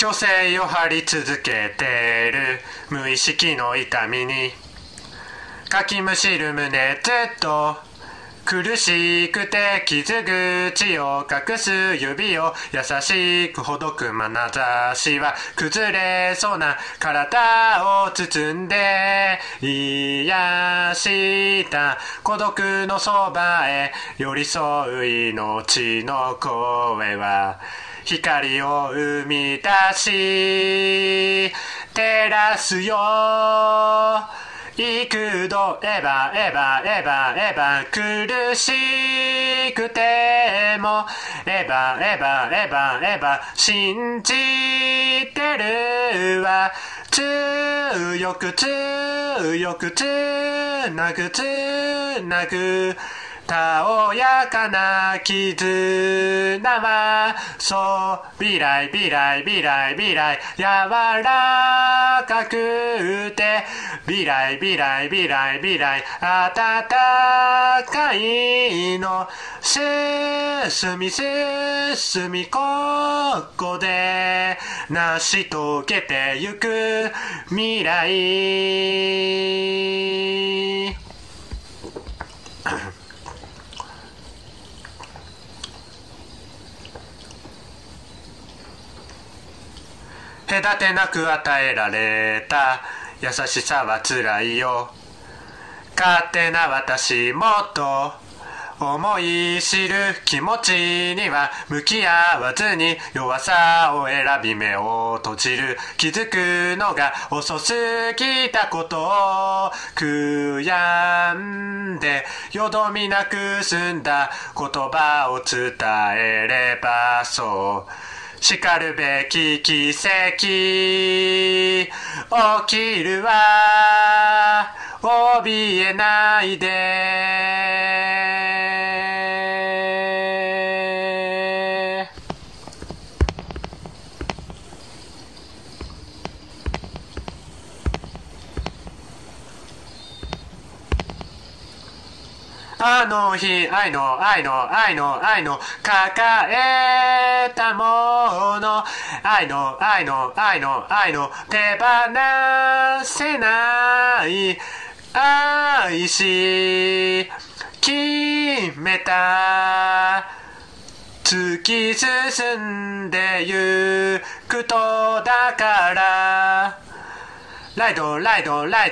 虚勢を張り続けてる無意識の痛みにかきむしる胸ずっと苦しくて傷口を隠す指を優しくほどく眼差しは崩れそうな体を包んで癒した孤独のそばへ寄り添う命の声は光を生み出し照らすよ幾度エバエバエバエバ苦しくてもエバエバエバエバ信じてるわ強く強くつなぐつなぐたおやかな絆はそう未来未来未来未来柔らかくて未来未来未来未来温かいの進み進みここで成し遂げてゆく未来隔てなく与えられた優しさはつらいよ勝手な私もっと思い知る気持ちには向き合わずに弱さを選び目を閉じる気づくのが遅すぎたことを悔やんでよどみなく澄んだ言葉を伝えればそうしかるべき奇跡起きるわ怯えないであの日愛の抱えたもの愛の手放せない愛し決めた突き進んでゆくとだからライド赤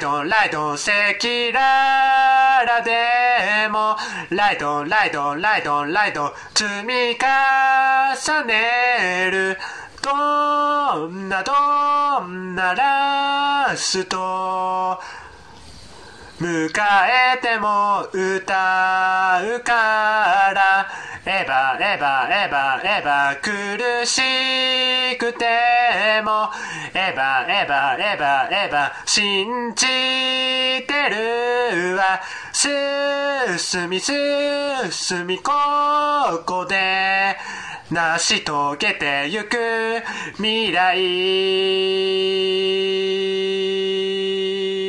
裸々でもライド積み重ねるどんなラスト迎えても歌うからエバ苦しくてもエバ信じてるわ進みここで成し遂げてゆく未来